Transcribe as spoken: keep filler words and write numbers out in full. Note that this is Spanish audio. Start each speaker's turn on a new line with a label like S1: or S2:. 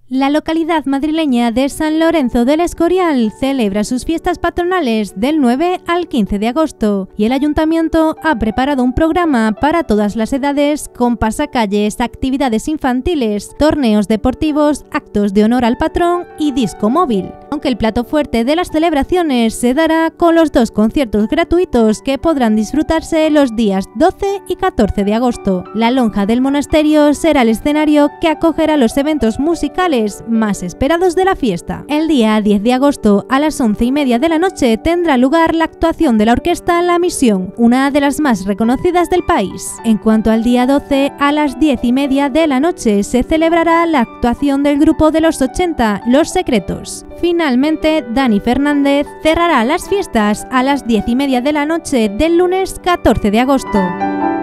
S1: La localidad madrileña de San Lorenzo del Escorial celebra sus fiestas patronales del nueve al quince de agosto y el ayuntamiento ha preparado un programa para todas las edades con pasacalles, actividades infantiles, torneos deportivos, actos de honor al patrón y disco móvil. Aunque el plato fuerte de las celebraciones se dará con los dos conciertos gratuitos que podrán disfrutarse los días doce y catorce de agosto. La lonja del monasterio será el escenario que acogerá los eventos musicales más esperados de la fiesta. El día diez de agosto a las once y media de la noche tendrá lugar la actuación de la orquesta La Misión, una de las más reconocidas del país. En cuanto al día doce, a las diez y media de la noche se celebrará la actuación del grupo de los ochenta, Los Secretos. Finalmente, Dani Fernández cerrará las fiestas a las diez y media de la noche del lunes catorce de agosto.